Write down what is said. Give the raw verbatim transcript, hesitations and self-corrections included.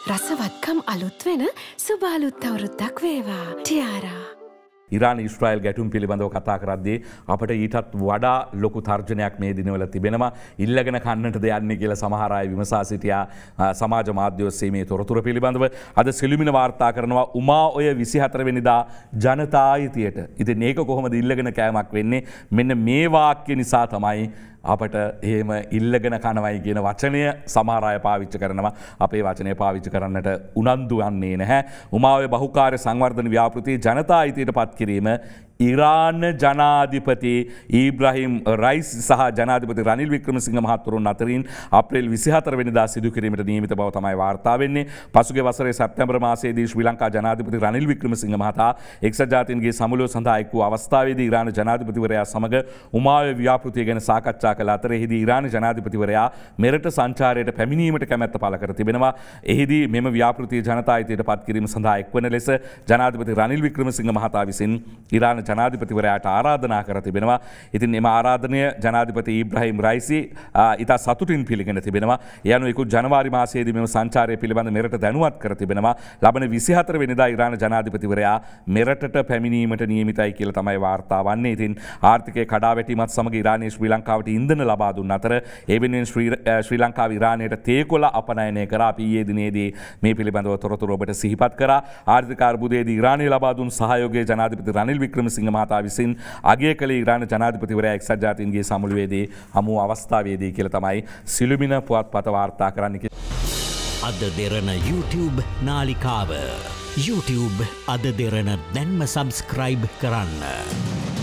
රසවත්කම් අලුත් වෙන සුබ අලුත් අවුරුද්දක් වේවා. ටියාරා. ඉරාන ඊශ්‍රායල් ගැටුම් පිළිබඳව කතා කරද්දී අපිට ඊටත් වඩා ලොකු තර්ජනයක් මේ දිනවල තිබෙනවා. ඉල්ලගෙන කන්නටද යන්නේ කියලා සමහර අය විමසා සිටියා සමාජ මාධ්‍ය ඔස්සේ මේ තොරතුරු පිළිබඳව. අද සිළුමිණ වාර්තා කරනවා උමා ඔය විසිහතර වෙනිදා ජනතා අයිතියට. ඉතින් මේක කොහොමද ඉල්ලගෙන කෑමක් වෙන්නේ? මෙන්න මේ වාක්‍ය නිසා තමයි අපට එහෙම ඉල්ලගෙන කනවයි කියන වචනය සමහර අය පාවිච්චි කරනවා. අපේ වචනය පාවිච්චි කරන්නට උනන්දු වන්නේ නැහැ. උමාවේ බහුකාර්ය සංවර්ධන ව්‍යාපෘතියේ ජනතා අයිතියට පත් කිරීම ඉරාන ජනාධිපති ඊබ්‍රහීම් රයිසි සහ ජනාධිපති රනිල් වික්‍රමසිංහ මහත්වරුන් අතරින් අප්‍රේල් විසිහතර වෙනිදා සිදු කිරීමට නියමිත බව තමයි වාර්තා වෙන්නේ. පසුගිය වසරේ සැප්තැම්බර් මාසයේදී ශ්‍රී ලංකා ජනාධිපති රනිල් වික්‍රමසිංහ මහතා එක්සත් ජාතීන්ගේ සමුළුව සඳහා එක් වූ අවස්ථාවේදී ඉරාන ජනාධිපතිවරයා සමග උමාවේ ව්‍යාපෘතිය ගැන සාකච්ඡා කළ අතර එහිදී ඉරාන ජනාධිපතිවරයා මෙරට සංචාරයට පැමිණීමට කැමැත්ත පළ කර තිබෙනවා. එහිදී මෙම ව්‍යාපෘතිය ජනතා අයිතියට පත් කිරීම සඳහා එක්වන ලෙස ජනාධිපති රනිල් වික්‍රමසිංහ මහතා විසින් ඉරාන ජනාධිපතිවරයාට ආරාධනා කර තිබෙනවා. ඉතින් එම ආරාධනය ජනාධිපති ඊබ්‍රහීම් රයිසි ඉතා සතුටින් පිළිගෙන තිබෙනවා. ඒ අනුව ඉකුත් ජනවාරි මාසයේදී මෙම සංචාරය පිළිබඳ මෙරට දැනුවත් කර තිබෙනවා. ලබන විසිහතර වෙනිදා ඉරාන ජනාධිපතිවරයා මෙරටට පැමිණීමට නියමිතයි කියලා තමයි වාර්තා වන්නේ. ඉතින් ආර්ථිකයේ කඩාවැටීමත් සමග ඉරානයේ ශ්‍රී ලංකාවට ඉන්ධන ලබා දුන්න අතර ඒ වෙනුවෙන් ශ්‍රී ලංකාව ඉරානයට තේකොළ අපනයනය කරා. අපි ඊයේ දිනේදී මේ පිළිබඳව තොරතුරු ඔබට සිහිපත් කරා. ආර්ථික අර්බුදයේදී ඉරානය ලබා දුන් සහයෝගය ජනාධිපති රනිල් වික්‍රමසිංහ මහතා විසින් අගය කළ ඉරාන ජනාධිපතිවරයා එක්සත් ජාතීන්ගේ සමුළුවේදී හමු අවස්ථාවේදී කියලා තමයි සිළුමිණ පුවත්පත වාර්තා කරන්නේ. අද දෙරණ YouTube නාලිකාව YouTube අද දෙරණ දැන්ම සබස්ක්‍රයිබ් කරන්න.